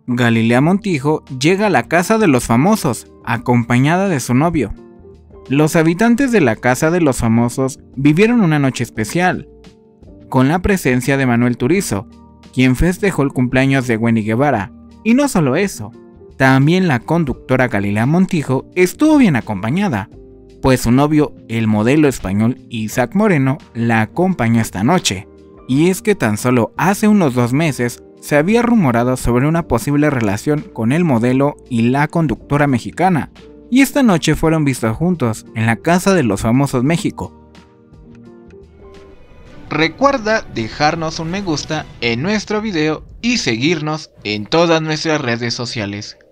Galilea Montijo llega a la casa de los famosos, acompañada de su novio. Los habitantes de la casa de los famosos vivieron una noche especial, con la presencia de Manuel Turizo, quien festejó el cumpleaños de Wendy Guevara. Y no solo eso, también la conductora Galilea Montijo estuvo bien acompañada, pues su novio, el modelo español Isaac Moreno, la acompañó esta noche. Y es que tan solo hace unos 2 meses se había rumorado sobre una posible relación con el modelo y la conductora mexicana, y esta noche fueron vistos juntos en la Casa de los Famosos México. Recuerda dejarnos un me gusta en nuestro video y seguirnos en todas nuestras redes sociales.